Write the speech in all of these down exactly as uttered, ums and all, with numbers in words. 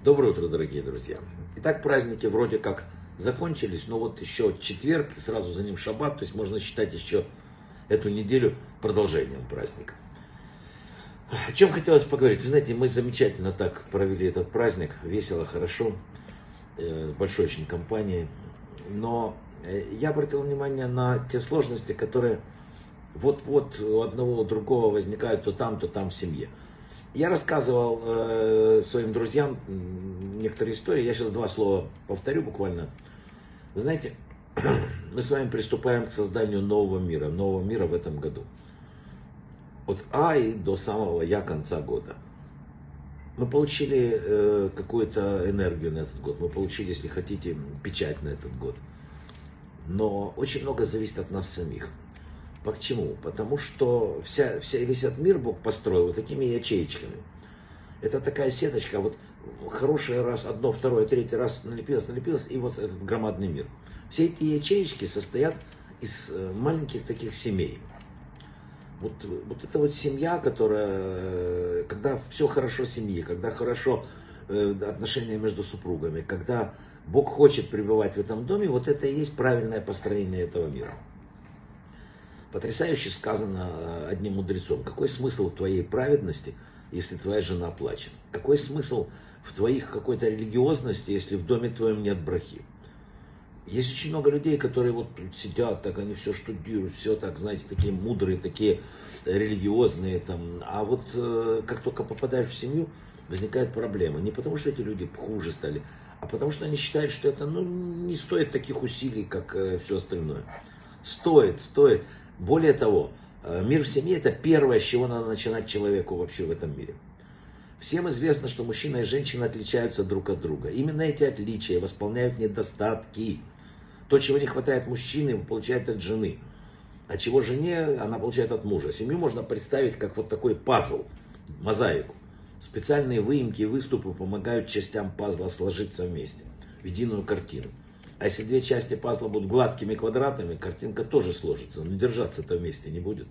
Доброе утро, дорогие друзья. Итак, праздники вроде как закончились, но вот еще четверг, и сразу за ним шаббат, то есть можно считать еще эту неделю продолжением праздника. О чем хотелось поговорить? Вы знаете, мы замечательно так провели этот праздник, весело, хорошо, с большой очень компанией, но я обратил внимание на те сложности, которые вот-вот у одного, у другого возникают то там, то там в семье. Я рассказывал э, своим друзьям некоторые истории, я сейчас два слова повторю буквально. Вы знаете, мы с вами приступаем к созданию нового мира, нового мира в этом году. От А и до самого Я конца года. Мы получили э, какую-то энергию на этот год, мы получили, если хотите, печать на этот год. Но очень много зависит от нас самих. Почему? Потому что вся, вся, весь этот мир Бог построил вот такими ячеечками. Это такая сеточка, вот хороший раз, одно, второе, третий раз налепилось, налепилось, и вот этот громадный мир. Все эти ячеечки состоят из маленьких таких семей. Вот, вот это вот семья, которая, когда все хорошо в семье, когда хорошо отношения между супругами, когда Бог хочет пребывать в этом доме, вот это и есть правильное построение этого мира. Потрясающе сказано одним мудрецом. Какой смысл в твоей праведности, если твоя жена плачет? Какой смысл в твоих какой-то религиозности, если в доме твоем нет брахи? Есть очень много людей, которые вот сидят, так они все штудируют, все так, знаете, такие мудрые, такие религиозные. Там. А вот э, как только попадаешь в семью, возникает проблема. Не потому, что эти люди хуже стали, а потому, что они считают, что это ну, не стоит таких усилий, как э, все остальное. Стоит, стоит. Более того, мир в семье — это первое, с чего надо начинать человеку вообще в этом мире. Всем известно, что мужчина и женщина отличаются друг от друга. Именно эти отличия восполняют недостатки. То, чего не хватает мужчины, получает от жены. А чего жене, она получает от мужа. Семью можно представить как вот такой пазл, мозаику. Специальные выемки и выступы помогают частям пазла сложиться вместе, в единую картину. А если две части пазла будут гладкими квадратами, картинка тоже сложится, но держаться-то вместе не будет.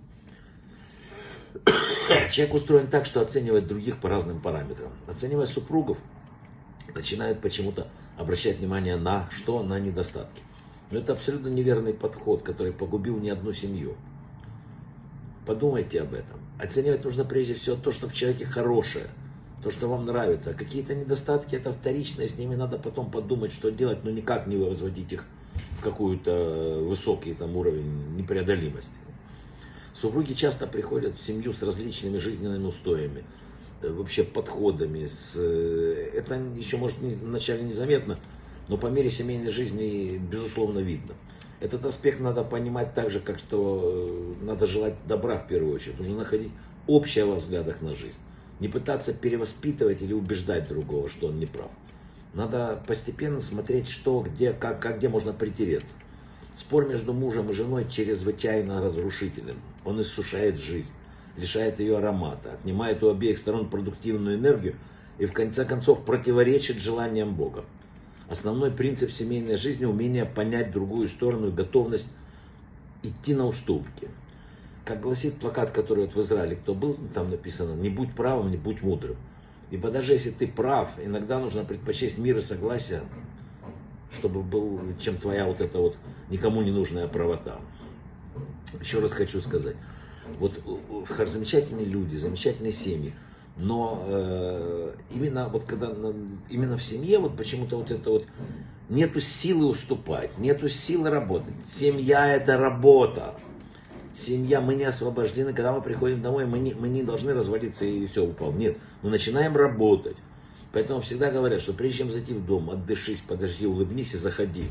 Человек устроен так, что оценивает других по разным параметрам. Оценивая супругов, начинают почему-то обращать внимание на что? На недостатки. Но это абсолютно неверный подход, который погубил не одну семью. Подумайте об этом. Оценивать нужно прежде всего то, что в человеке хорошее. То, что вам нравится. Какие-то недостатки, это вторичные, с ними надо потом подумать, что делать, но никак не возводить их в какой-то высокий там, уровень непреодолимости. Супруги часто приходят в семью с различными жизненными устоями, вообще подходами. С... Это еще может вначале незаметно, но по мере семейной жизни безусловно видно. Этот аспект надо понимать так же, как что надо желать добра в первую очередь. Нужно находить общее во взглядах на жизнь. Не пытаться перевоспитывать или убеждать другого, что он не прав. Надо постепенно смотреть, что, где, как, как где можно притереться. Спор между мужем и женой чрезвычайно разрушителен. Он иссушает жизнь, лишает ее аромата, отнимает у обеих сторон продуктивную энергию и в конце концов противоречит желаниям Бога. Основной принцип семейной жизни — умение понять другую сторону и готовность идти на уступки. Как гласит плакат, который вот в Израиле, кто был, там написано: не будь правым, не будь мудрым. Ибо даже если ты прав, иногда нужно предпочесть мир и согласие, чтобы был, чем твоя вот эта вот никому не нужная правота. Еще раз хочу сказать, вот замечательные люди, замечательные семьи, но э, именно вот когда именно в семье вот почему-то вот это вот нету силы уступать, нету силы работать. Семья — это работа. Семья, мы не освобождены, когда мы приходим домой, мы не, мы не должны развалиться и все, упал. Нет, мы начинаем работать. Поэтому всегда говорят, что прежде чем зайти в дом, отдышись, подожди, улыбнись и заходи.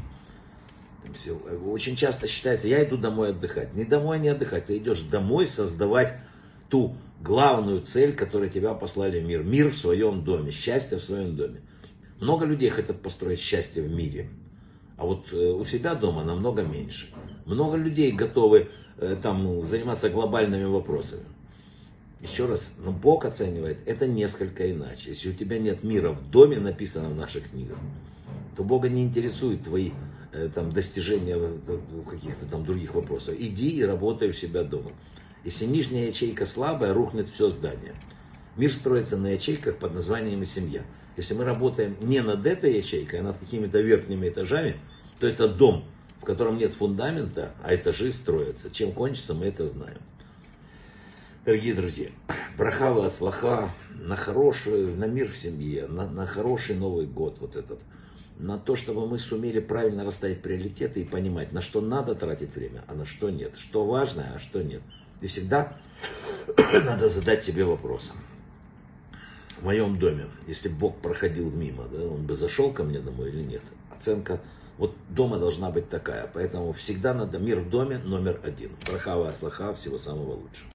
Очень часто считается, я иду домой отдыхать. Не домой, не отдыхать, ты идешь домой создавать ту главную цель, которой тебя послали в мир. Мир в своем доме, счастье в своем доме. Много людей хотят построить счастье в мире. А вот у себя дома намного меньше. Много людей готовы э, там, заниматься глобальными вопросами. Еще раз, но Бог оценивает это несколько иначе. Если у тебя нет мира в доме, написано в наших книгах, то Бога не интересуют твои э, там, достижения в каких-то там других вопросах. Иди и работай у себя дома. Если нижняя ячейка слабая, рухнет все здание. Мир строится на ячейках под названием семья. Если мы работаем не над этой ячейкой, а над какими-то верхними этажами, то это дом, в котором нет фундамента, а этажи строятся. Чем кончится, мы это знаем. Дорогие друзья, брахава от слаха на хороший, на мир в семье, на, на хороший Новый год вот этот. На то, чтобы мы сумели правильно расставить приоритеты и понимать, на что надо тратить время, а на что нет. Что важно, а что нет. И всегда надо задать себе вопрос. В моем доме, если Бог проходил мимо, да, он бы зашел ко мне домой или нет? Оценка вот дома должна быть такая. Поэтому всегда надо мир в доме номер один. Брахава от слаха, всего самого лучшего.